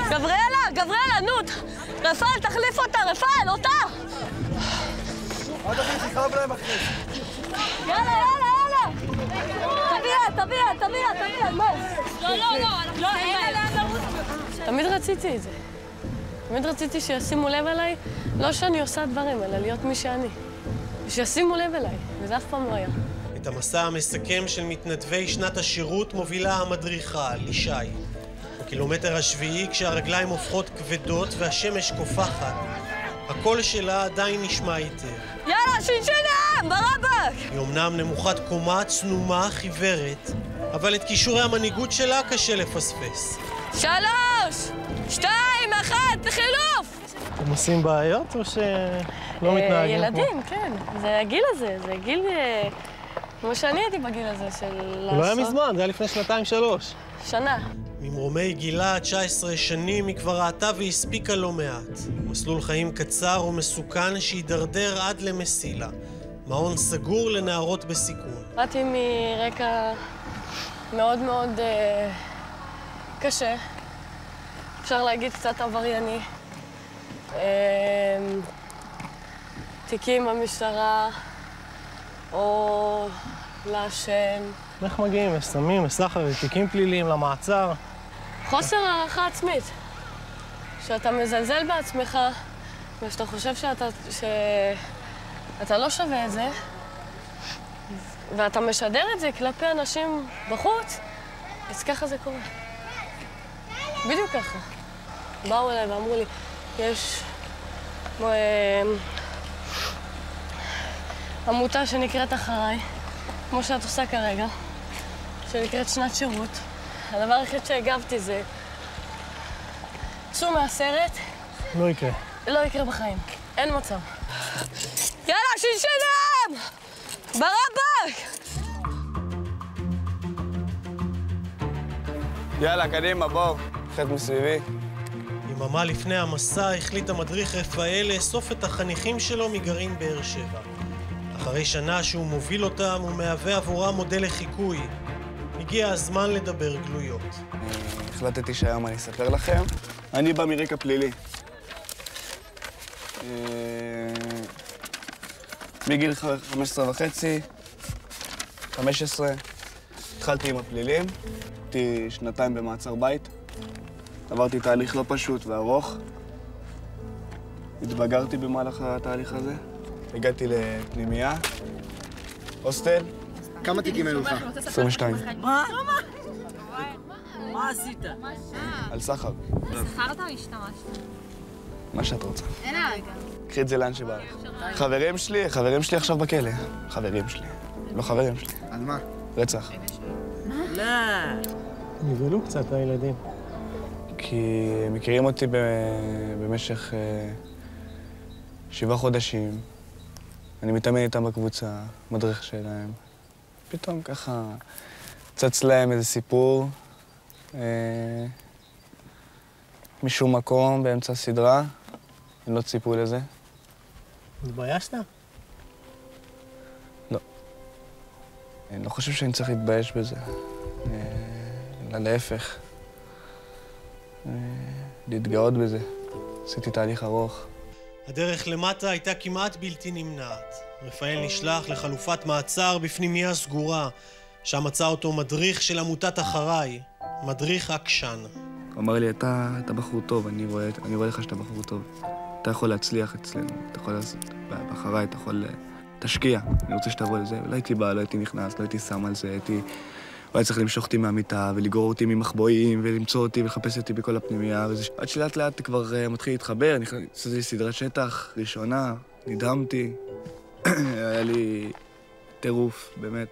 גבריאלה, נו! רפאל, תחליף אותה, רפאל, אותה! אל תביא, תחרב להם אחרי. יאללה! תביא, מה? לא, אין לאן לרוץ. תמיד רציתי את זה. תמיד רציתי שישימו לב אליי, לא שאני עושה דברים, אלא להיות מי שאני. שישימו לב אליי, וזה אף פעם לא היה. את המסע המסכם של מתנדבי שנת השירות מובילה המדריכה, לישי. בקילומטר השביעי, כשהרגליים הופכות כבדות והשמש קופחת, הקול שלה עדיין נשמע היטב. יאללה, שינשינם, ברבק! היא אומנם נמוכת קומה, צנומה, חיוורת, אבל את כישורי המנהיגות שלה קשה לפספס. 3, 2, 1, חילוף! אתם עושים בעיות או שלא מתנהגים? ילדים, כן. זה הגיל הזה, זה גיל... כמו שאני הייתי בגיל הזה של לעשות... לא היה מזמן, זה היה לפני 2-3. שנה. ממרומי גילה 19 שנים היא כבר ראתה והספיקה לא מעט. מסלול חיים קצר ומסוכן שהידרדר עד למסילה. מעון סגור לנערות בסיכון. באתי מרקע מאוד מאוד קשה. אפשר להגיד קצת עברייני. תיקים במשטרה, או לעשן. איך מגיעים? יש סמים, יש סחר, תיקים פליליים, למעצר. חוסר הערכה עצמית. שאתה מזלזל בעצמך, ושאתה חושב שאתה לא שווה את זה, ואתה משדר את זה כלפי אנשים בחוץ, אז ככה זה קורה. בדיוק ככה. באו אליי ואמרו לי, יש עמותה שנקראת אחריי, כמו שאת עושה כרגע, שנקראת שנת שירות. הדבר היחיד שהגבתי זה, צאו מהסרט. לא יקרה. לא יקרה בחיים. אין מצב. יאללה, שינשינם! ברבק! יאללה, קדימה, בואו. חד מסביבי. יממה לפני המסע החליט המדריך רפאל לאסוף את החניכים שלו מגרעין באר שבע. אחרי שנה שהוא מוביל אותם ומהווה עבורם מודל לחיקוי, הגיע הזמן לדבר גלויות. החלטתי שהיום אני אספר לכם. אני בא מרקע פלילי. מגיל 15 התחלתי עם הפלילים. הייתי 2 במעצר בית. עברתי תהליך לא פשוט וארוך. התבגרתי במהלך התהליך הזה. הגעתי לפנימייה, הוסטל. כמה תיקים היו לך? 22. מה? מה עשית? על סחר. סחרת או השתמשת? מה שאת רוצה. אין הרגע. קחי את זה לאן שבא לך. חברים שלי עכשיו בכלא. חברים שלי. לא חברים שלי. על מה? רצח. לא. נבהלו קצת הילדים. כי מכירים אותי במשך 7 חודשים. אני מתאמן איתם בקבוצה, מדריך שלהם. פתאום ככה צץ להם איזה סיפור משום מקום באמצע הסדרה. הם לא ציפו לזה. התביישת? לא. אני לא חושב שאני צריך להתבייש בזה. אלא להפך. להתגאות בזה. עשיתי תהליך ארוך. הדרך למטה הייתה כמעט בלתי נמנעת. רפאל נשלח לחלופת מעצר בפנימייה סגורה, שם מצא אותו מדריך של עמותת אחריי, מדריך עקשן. הוא אמר לי, אתה בחור טוב, אני רואה לך שאתה בחור טוב. אתה יכול להצליח אצלנו, אתה יכול לעשות באחריי, אתה יכול תשקיע. אני רוצה שתבוא לזה. לא הייתי בא, לא הייתי נכנס, לא הייתי שם על זה, הוא היה צריך למשוך אותי מהמיטה ולגרור אותי ממחבואים ולמצוא אותי ולחפש אותי בכל הפנימייה. עד שלאט לאט כבר מתחיל להתחבר, אני עשיתי סדרת שטח ראשונה, נדהמתי. היה לי טירוף, באמת.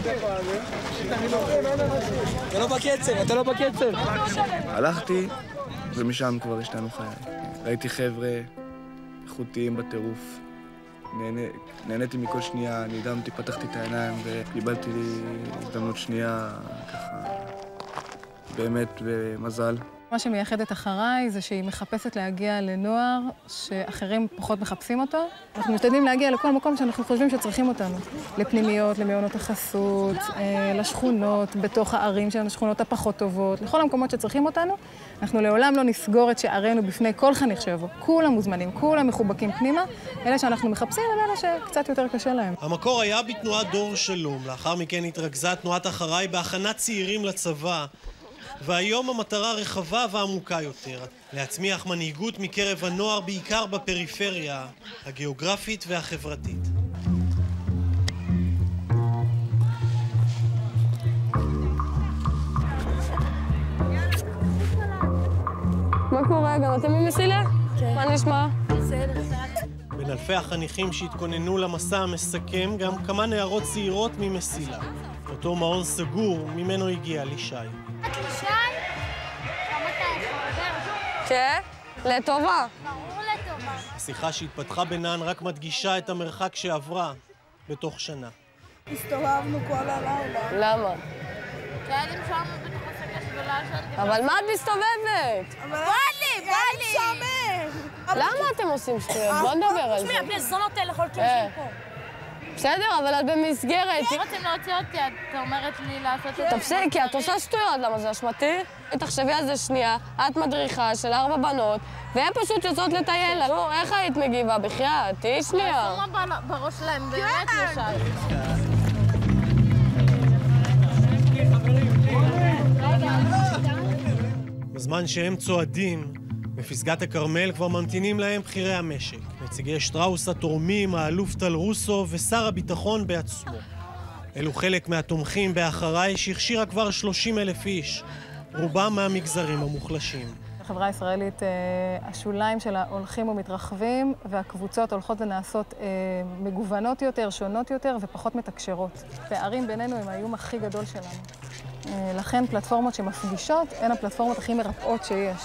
אתה לא בקצב. הלכתי, ומשם כבר השתנו חיי. ראיתי חבר'ה איכותיים בטירוף. נהניתי מכל שנייה, נדהמתי, פתחתי את העיניים וקיבלתי לי הזדמנות שנייה, ככה, באמת במזל. מה שמייחד את אחריי זה שהיא מחפשת להגיע לנוער שאחרים פחות מחפשים אותו. אנחנו משתדלים להגיע לכל מקום שאנחנו חושבים שצריכים אותנו. לפנימיות, למעונות החסות, לשכונות, בתוך הערים שלנו, השכונות הפחות טובות, לכל המקומות שצריכים אותנו. אנחנו לעולם לא נסגור את שערינו בפני כל חניך שיבוא. כולם מוזמנים, כולם מחובקים פנימה. אלה שאנחנו מחפשים הם אלה שקצת יותר קשה להם. המקור היה בתנועת דור שלום. לאחר מכן התרכזה תנועת אחריי בהכנת צעירים לצבא. והיום המטרה רחבה ועמוקה יותר, להצמיח מנהיגות מקרב הנוער בעיקר בפריפריה, הגיאוגרפית והחברתית. מה קורה? גם אתם ממסילה? כן. מה נשמע? בסדר. בין אלפי החניכים שהתכוננו למסע המסכם, גם כמה נערות צעירות ממסילה. אותו מעון סגור, ממנו הגיע לישי. כן? לטובה. ברור לטובה. השיחה שהתפתחה בינן רק מדגישה את המרחק שעברה בתוך שנה. הסתובבנו כל הלילה. למה? כי היה לי משעמם בתוך הסקש ולא ישנתי. אבל מה את מסתובבת? בא לי! למה אתם עושים שטויות? בוא נדבר על זה. תשמעי, בני זונות האלה יכול להיות פה. בסדר, אבל את במסגרת. אם רוצים להוציא אותי, את אומרת לי לעשות את זה. תפסיקי, את עושה שטויות, למה זה אשמתי? תחשבי על זה שנייה, את מדריכה של 4 בנות, והן פשוט יוצאות לטייל. נו, איך היית מגיבה? בחייאת, תהיי שנייה. מה בראש שלהם באמת ישר. בזמן שהם צועדים, בפסגת הכרמל כבר ממתינים להם בכירי המשק. נציגי שטראוס התורמים, האלוף טל רוסו ושר הביטחון בעצמו. אלו חלק מהתומכים באחריי שהכשירה כבר 30,000 איש, רובם מהמגזרים המוחלשים. החברה הישראלית, השוליים שלה הולכים ומתרחבים, והקבוצות הולכות ונעשות מגוונות יותר, שונות יותר ופחות מתקשרות. פערים בינינו הם האיום הכי גדול שלנו. לכן פלטפורמות שמפגישות הן הפלטפורמות הכי מרפאות שיש.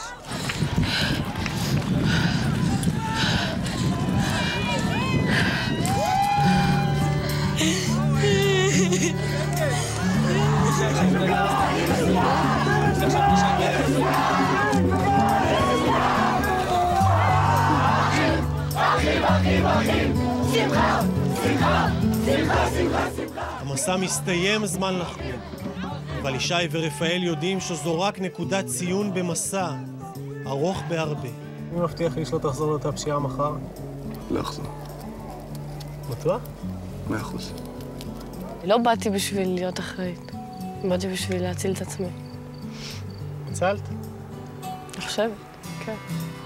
המסע מסתיים, זמן לחגוג. אבל ישי ורפאל יודעים שזו רק נקודת ציון במסע ארוך בהרבה. מי מבטיח לי שלא תחזור לאותה פשיעה מחר? לא אחזור. בטוח? 100%. לא באתי בשביל להיות אחראית. באתי בשביל להציל את עצמי. הצלת? אני חושבת, כן.